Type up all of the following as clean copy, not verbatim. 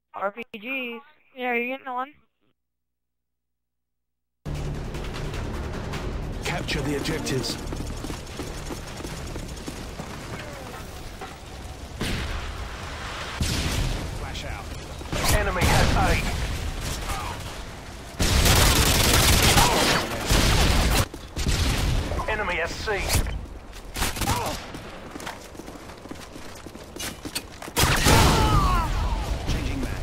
RPGs. Yeah, you're getting one. Capture the objectives. Flash out. Enemy has A. Enemy has C. Changing mag.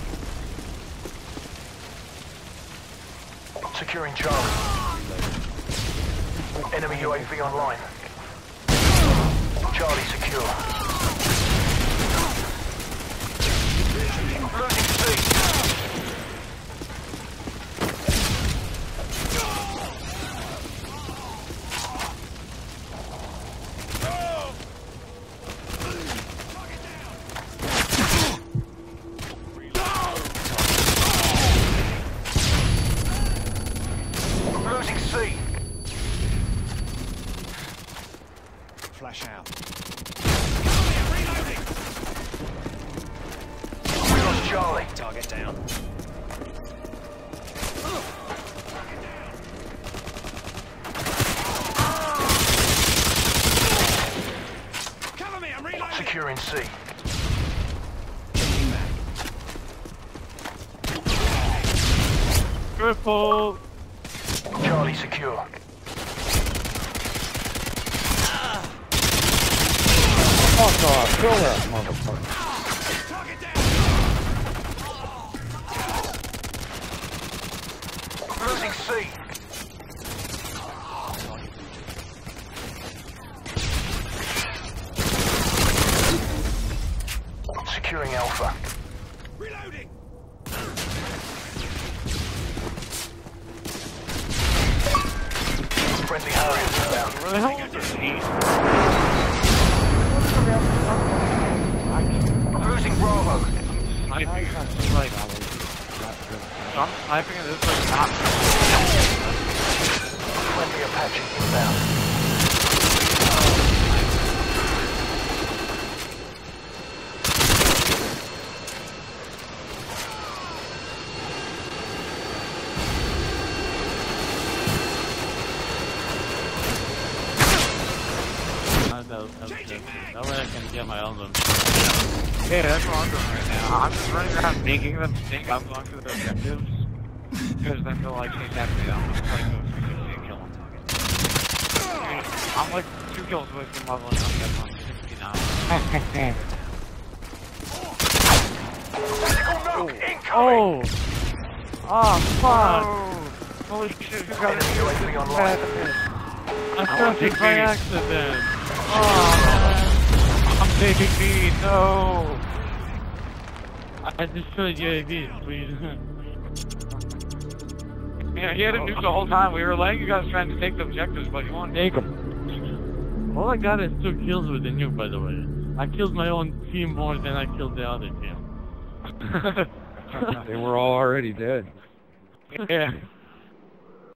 Securing Charlie. Enemy UAV online. Charlie secure. Losing C. Losing C. Flash out. We lost Charlie. Target down. Cover me, I'm reloading. Securing C. Changing mag. Triple. Charlie secure. Fuck off, kill that motherfucker. Target down. Losing C. Securing Alpha. Reloading. Friendly Harriers inbound. Where the hell is this? Losing Bravo. Sniping. I'm sniping and this is like not. Friendly Apache inbound. No way I can get my own them. Yeah, that's what I'm doing right now. I'm just running around making them think I'm going for the objectives. Because I feel like she's happening. I'm just playing those 360 kill on target. I'm like 2 kills away from leveling up. That's on 69. Physical nuke incoming. Oh! Oh, fuck! Holy shit, you got Enemy UAV online. I pressed it by accident. Oh, man. I'm taking B, no! I destroyed UAVs, please. Yeah, he had a nuke the whole time. We were letting you guys trying to take the objectives, but you won't take them. All I got is 2 kills with the nuke, by the way. I killed my own team more than I killed the other team. They were all already dead. Yeah.